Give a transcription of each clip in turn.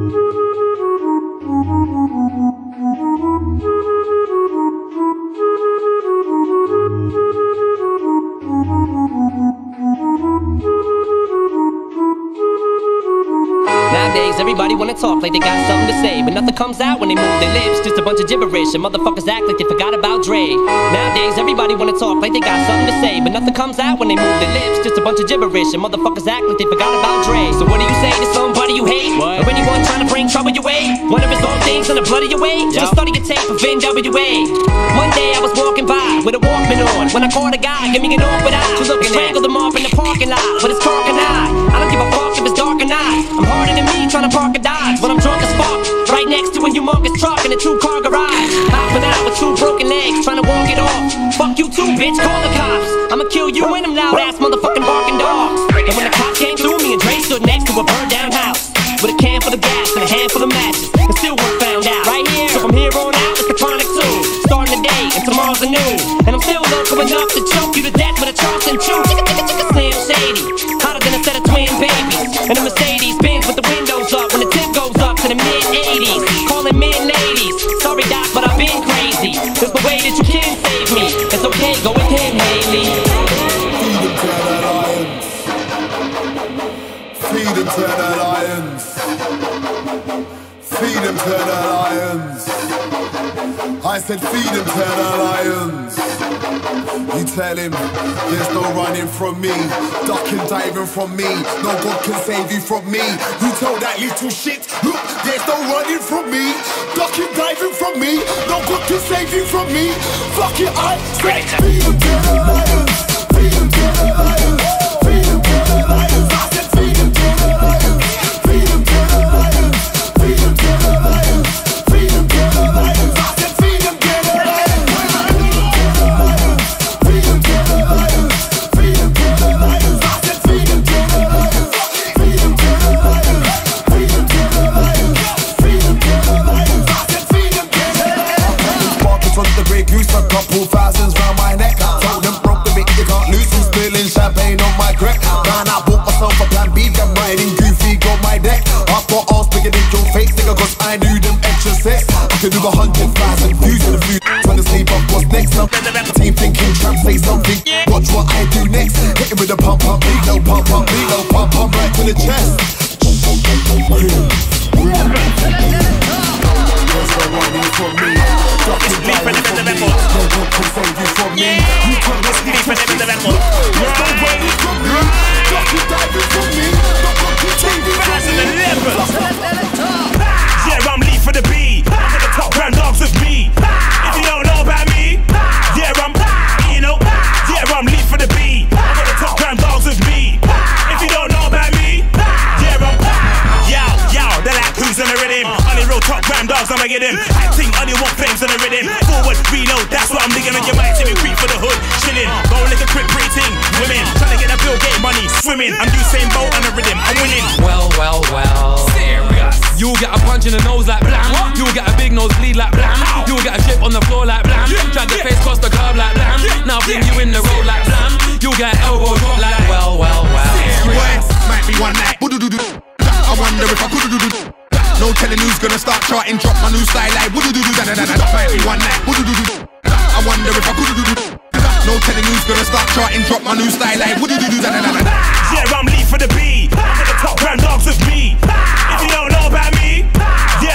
Nowadays, everybody wanna talk like they got something to say, but nothing comes out when they move their lips. Just a bunch of gibberish, and motherfuckers act like they forgot about Dre. Nowadays, everybody wanna talk like they got something to say, but nothing comes out when they move their lips. Just a bunch of gibberish, and motherfuckers act like they forgot about Dre. So what do you say to somebody you hate? What? Or anyone trying to bring trouble your way? One of his own things in the blood of your way? Just study your tape of NWA. One day I was walking by with a Walkman on, when I caught a guy, give me an awkward eye. Strangled him off in the parking lot with his talking eye. I don't give a fuck if it's dark or not. I'm harder than me trying to park a Dodge when I'm drunk as fuck, right next to a humongous truck in a 2-car garage. Hopping out with 2 broken legs, trying to walk it off. Fuck you too, bitch, call the cops. I'ma kill you and them loud ass motherfucking barking dogs. And when the cops came through, me and Dre stood next to a burned down house with a can full of gas and a handful of matches, and still weren't found out. Right here, so from here on out, it's the chronic too. Starting the day and tomorrow's a noon, and I'm still local enough to choke you to death with a Charleston chew. Slim Shady, hotter than a set of twin babies, and a Mercedes Benz with the windows up when the tip goes up to the mid-80s. Calling men ladies, sorry doc, but I've been crazy. There's the way that you can save me. It's okay, go with him, Haley. Feed them to the lions. Feed them to the lions. I said feed them to the lions. You tell him there's no running from me, ducking, diving from me. No God can save you from me. You tell that little shit, look, there's no running from me, ducking, diving from me. No God can save you from me. Fuck it, I said feed them to the lions. Feed them to the lions. Feed them to the lions. I said feed them to the lions. Feed them to the lions. Feed them to the lions. Feed them to the lions. I said feed them to the lions. Feed them to the lions. Feed them to the lions. I said feed them to the lions. Feed them to the lions. Feed them to the lions. Feed them to the lions. I said feed them to the lions. Sparkles on the Grey Goose, a couple thousands round my neck. Told them broke the bit, you can't lose. I'm spilling champagne on my crack. Man, I bought myself a plan B. Them riding goofy, got my deck. I got arms bigger than your face, nigga, cause I knew them extra sex. I could do 100,000 views in a few. Trying to sleep up, what's next? Some team thinking, trying to say something. Watch what I do next. Hit him with a pump, pump, beat, no pump, pump, beat, no pump, pump, right to the chest. There's no running from me. Ducking, diving from me. No one can save you from me. You can't escape from me. There's no running from me. Ducking, diving from me. No one can save you from me. Yeah, I'm Lee for the B. I'm at the top round dogs with me. If you don't know about me, yeah, I'm Lee for the B. I'm at the top round dogs with me. If you don't know about me, yeah, yo, they're like who's on the rhythm? Only real top round dogs, I'ma get him. Acting, only want flames on the rhythm. Forward, reload, that's what I'm digging on your mic. See me creep for the hood, chilling. Go like a quick rating. Women, trying to get that Bill Gates money, swimming. I'm Usain Bolt on the rhythm, I'm winning. Well. Serious. You'll get a punch in the nose like blam. You'll get a big nose bleed like blam. You'll get a chip on the floor like blam. Drag the face across the curb like blam. Now fling you in the road like blam. You'll get elbow drop like well. Serious. Might be one night. I wonder if I could do. No telling who's gonna start charting. Drop my new style like might be one night. I wonder if I could do. No telling who's gonna start charting. Drop my new style like yeah, I'm Lee for the B. I'm at the top round dogs with me. If you don't know about me, yeah,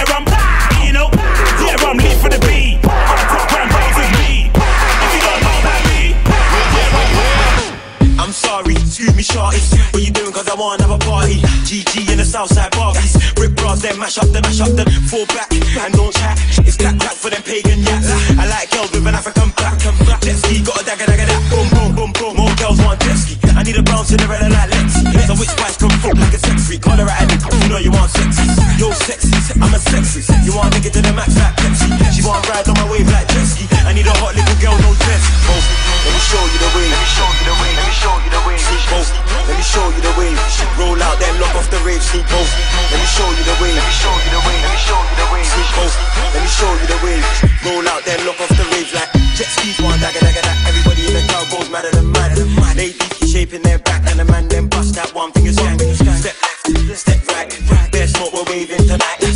I'm Lee for the B. I'm at the top round dogs with me. If you don't know about me, yeah, I'm sorry, excuse me, shorty. What you doing? Cause I wanna have a party. GG in the Southside Barbies. Rip bras, then mash up them. Fall back and don't chat. It's clap for them pagan yaks. I like girls with an African back. Jet ski, got a dagger that. Boom. More girls want jet ski. I need a brown Cinderella like Lexi. So which spice come from like a sex freak? Call her at it, you know you want sexy. Yo sexy, I'm a sexy. You want to get to the max like Pepsi. She want ride on my wave like jet ski. I need a hot little girl, no dress. Let me show you the way. Let me show you the way. Let me show you the way. Let me show you the way. Roll out, then lock off the rave. Sneak both. Let me show you the way. Let me show you the way. Let me show you the way. Sneak both. Let me show you the way. Roll out, then lock off the rave like jet skis. One dagger. Everybody in the crowd goes madder than mad. Ladies keep shaping their back, and the man then bust that one finger skank. Step left, step right. Bare smoke, we're waving tonight.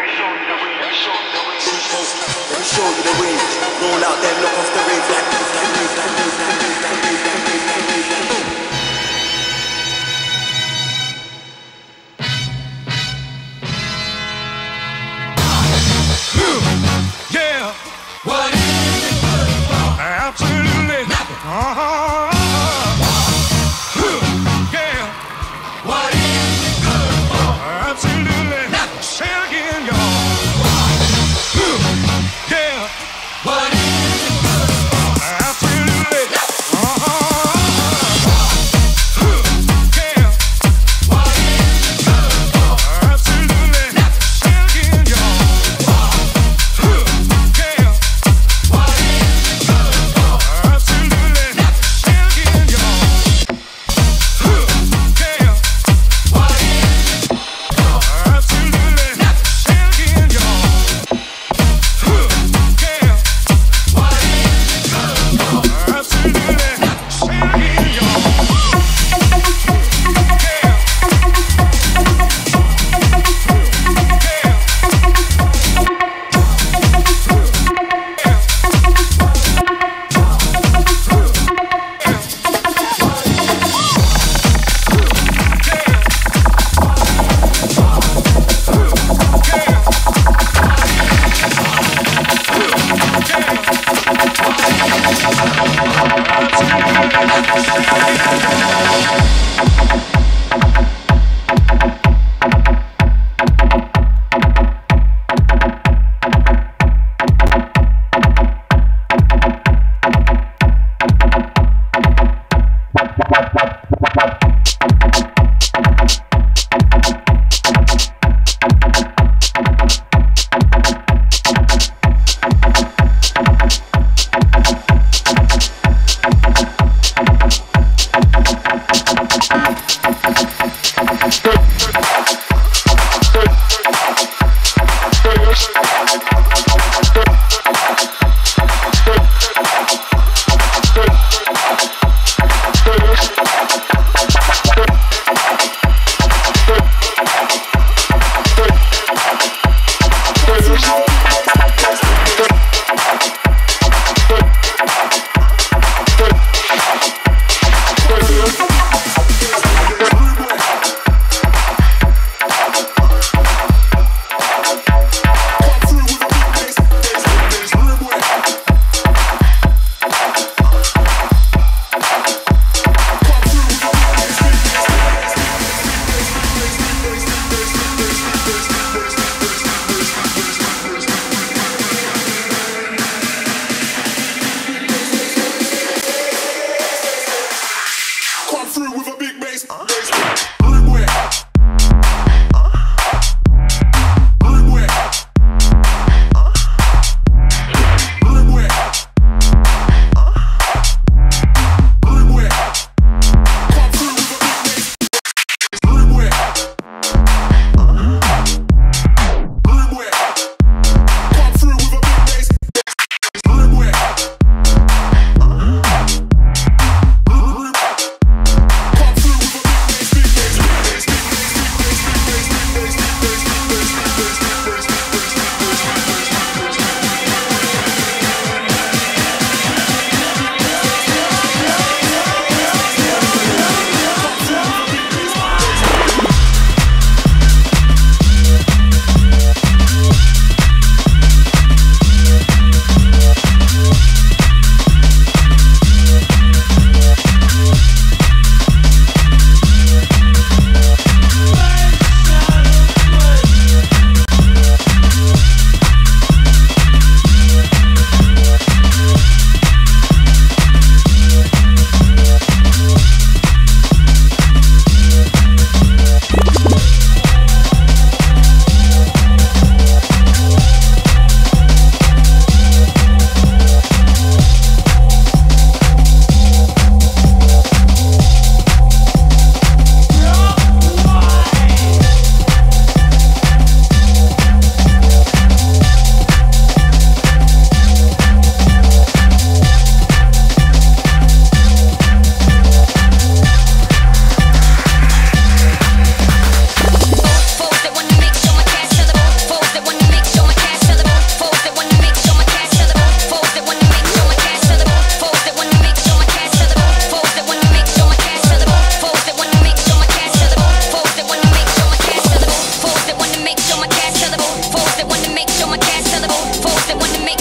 show you the way. Roll out then look off the rave like yeah. What is it good for? Absolutely nothing. Yeah. What is it good for? Absolutely nothing. Say it again, y'all. Yeah. What is it good for? Absolutely nothing. Yeah. What is it good for? Absolutely nothing. Say it again, y'all. wanna make sure my cash sellable. Foes that wanna make